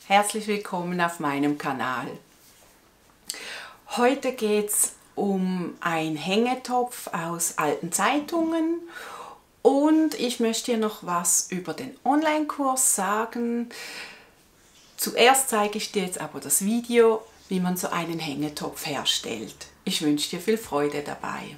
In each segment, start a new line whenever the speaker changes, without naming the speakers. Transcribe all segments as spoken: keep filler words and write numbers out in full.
Herzlich willkommen auf meinem Kanal. Heute geht es um einen Hängetopf aus alten Zeitungen und ich möchte dir noch was über den Online-Kurs sagen. Zuerst zeige ich dir jetzt aber das Video, wie man so einen Hängetopf herstellt. Ich wünsche dir viel Freude dabei.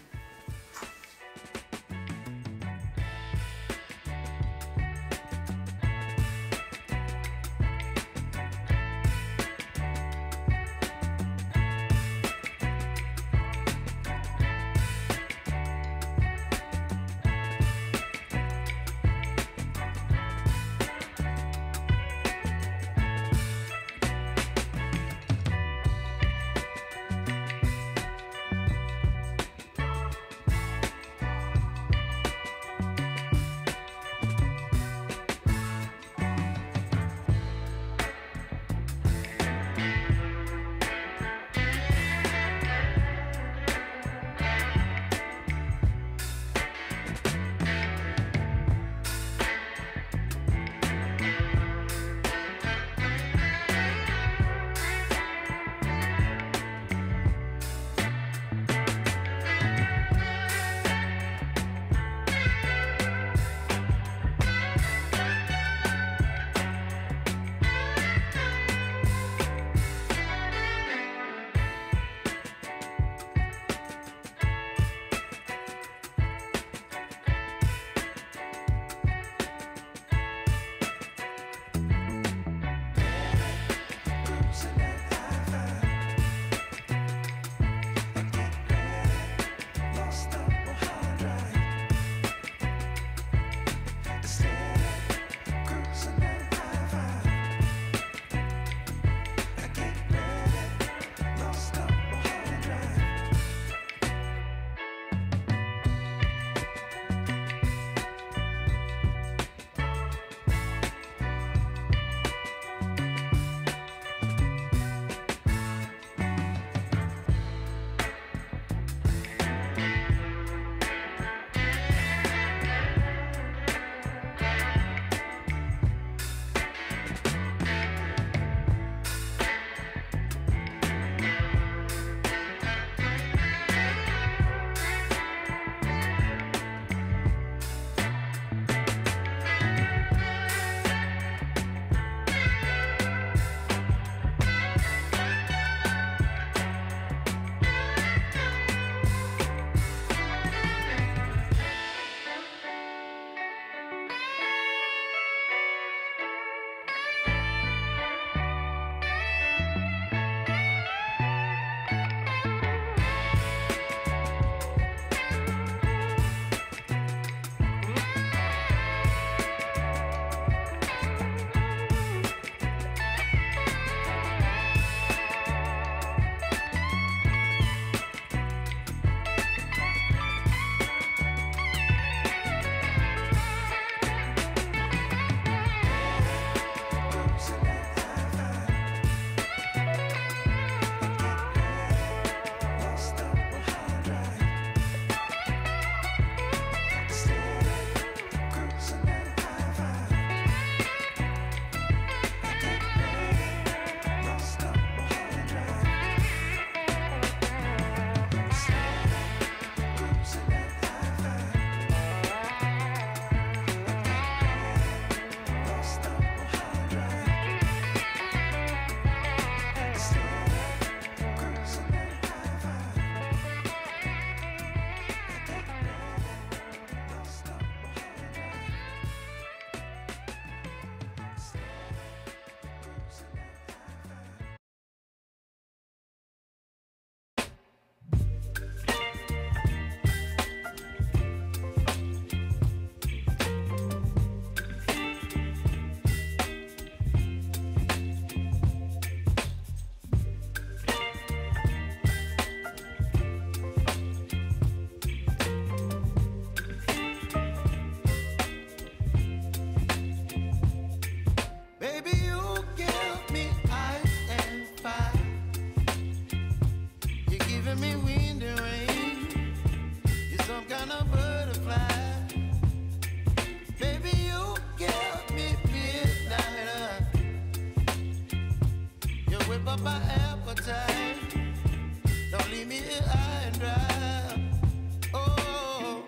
my appetite. Don't leave me here high and dry. Oh,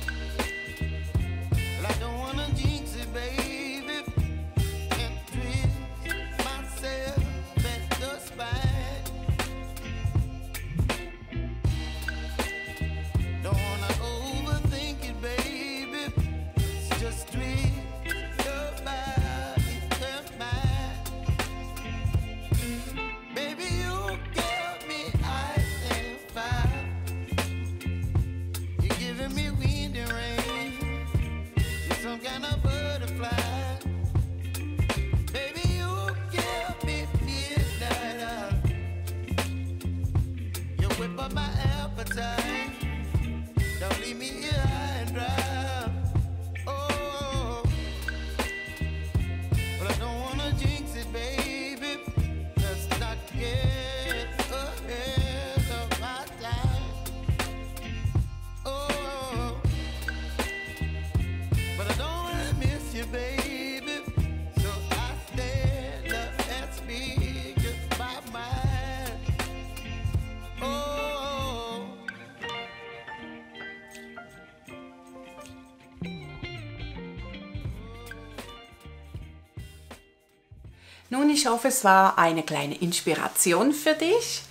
well, I don't wanna jinx it, baby, and twist myself at the spine. Don't wanna overthink it, baby. It's just twist your body and mine. Baby, you give me ice and fire. You're giving me wind and rain. You're some kind of butterfly. Baby, you give me midnight. You whip up my appetite. Don't leave me here high and dry. Oh, but I don't wanna jinx it, baby. Let's not get ahead of my time. Oh, but I don't wanna miss you, baby. So I stand up and speak just my mind. Oh.
Nun, ich hoffe, es war eine kleine Inspiration für dich.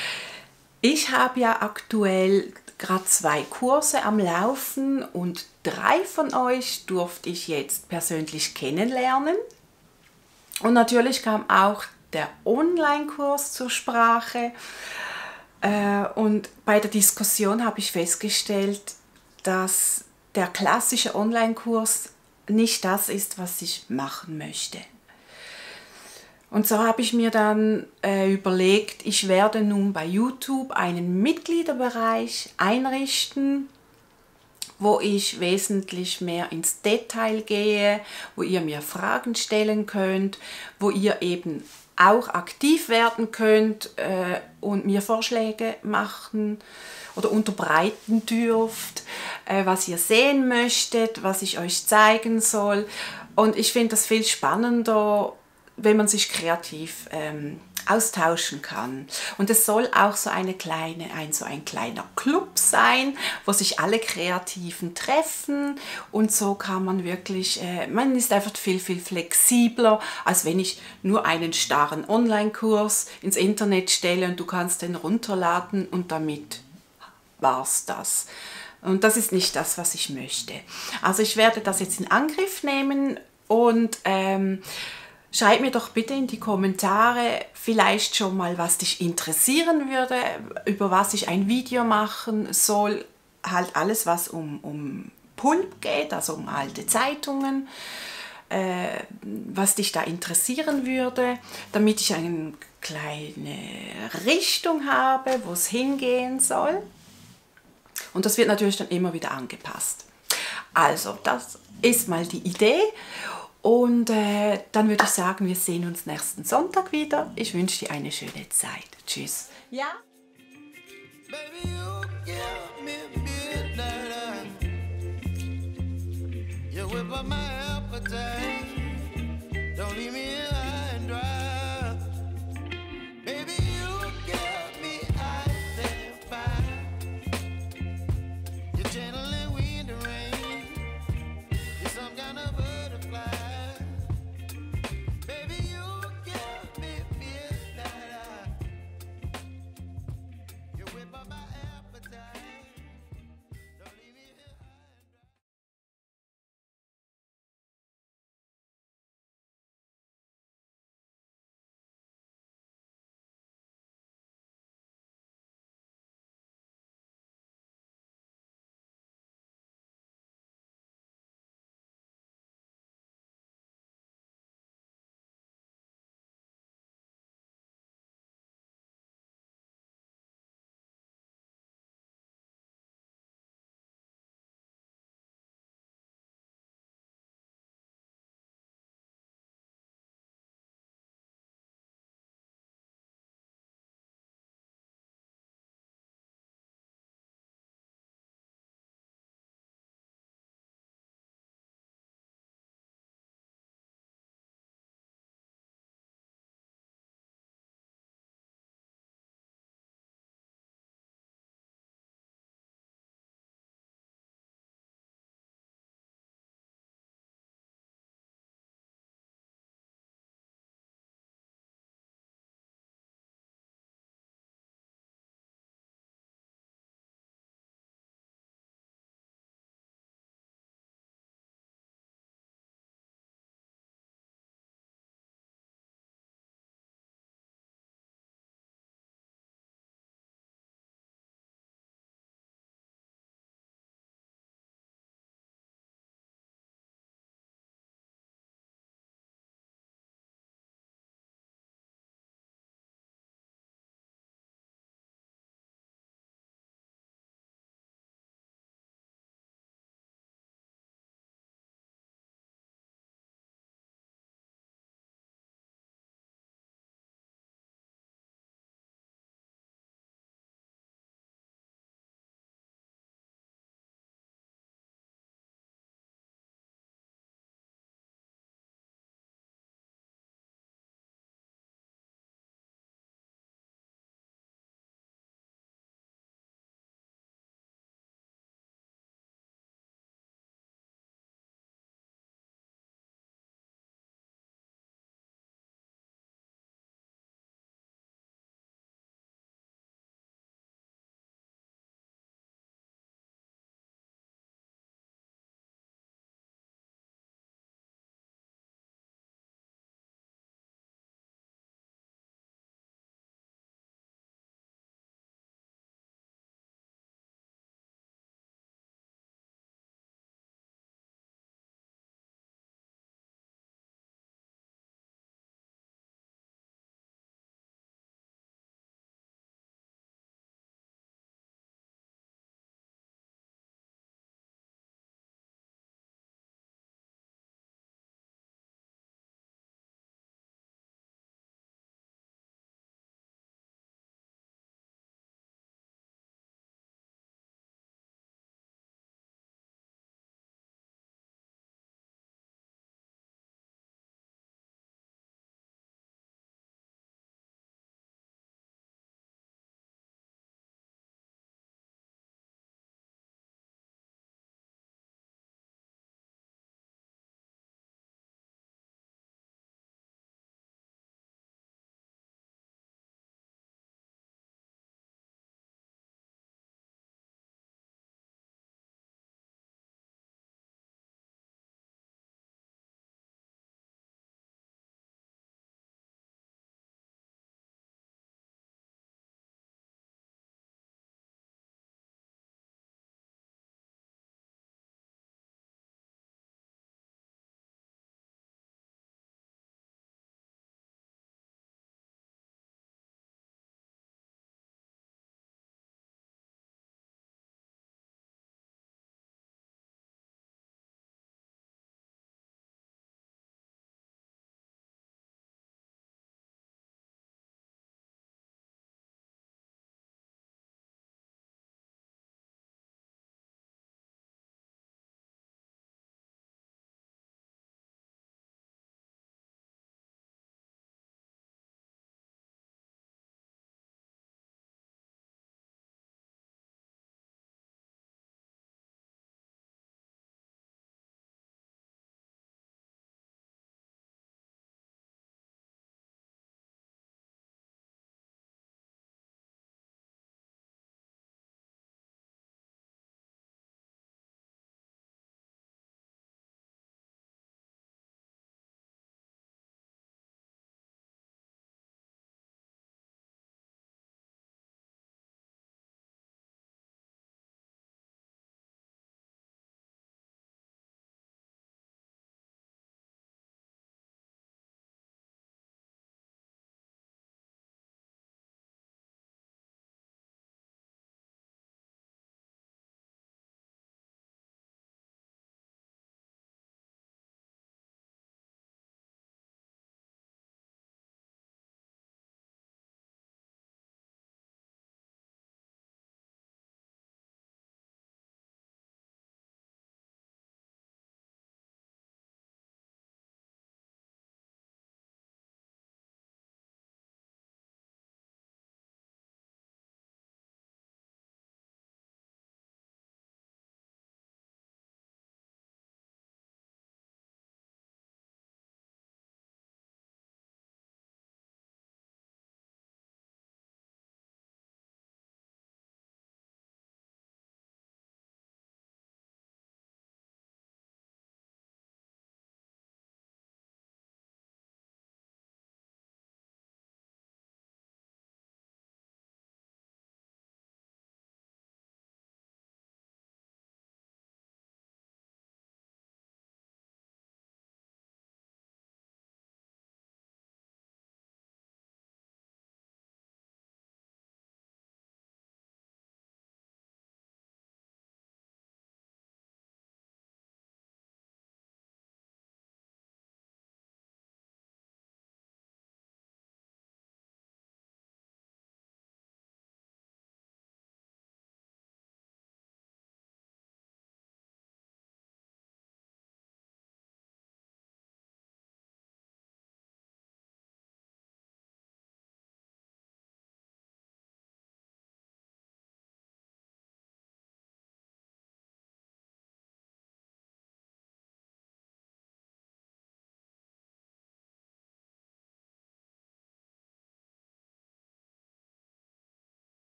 Ich habe ja aktuell gerade zwei Kurse am Laufen und drei von euch durfte ich jetzt persönlich kennenlernen. Und natürlich kam auch der Online-Kurs zur Sprache. Und bei der Diskussion habe ich festgestellt, dass der klassische Online-Kurs nicht das ist, was ich machen möchte. Und so habe ich mir dann äh, überlegt, ich werde nun bei YouTube einen Mitgliederbereich einrichten, wo ich wesentlich mehr ins Detail gehe, wo ihr mir Fragen stellen könnt, wo ihr eben auch aktiv werden könnt äh, und mir Vorschläge machen oder unterbreiten dürft, äh, was ihr sehen möchtet, was ich euch zeigen soll. Und ich finde das viel spannender, wenn man sich kreativ ähm, austauschen kann. Und es soll auch so eine kleine, ein, so ein kleiner Club sein, wo sich alle Kreativen treffen und so kann man wirklich, äh, man ist einfach viel, viel flexibler, als wenn ich nur einen starren Online-Kurs ins Internet stelle und du kannst den runterladen und damit war's das. Und das ist nicht das, was ich möchte. Also ich werde das jetzt in Angriff nehmen und ähm, schreib mir doch bitte in die Kommentare vielleicht schon mal, was dich interessieren würde, über was ich ein Video machen soll. Halt alles, was um, um Pulp geht, also um alte Zeitungen, äh, was dich da interessieren würde, damit ich eine kleine Richtung habe, wo es hingehen soll. Und das wird natürlich dann immer wieder angepasst. Also, das ist mal die Idee. Und äh, dann würde ich sagen, wir sehen uns nächsten Sonntag wieder. Ich wünsche dir eine schöne Zeit. Tschüss. Ja?
Baby, you give me midnight. You whip up my appetite.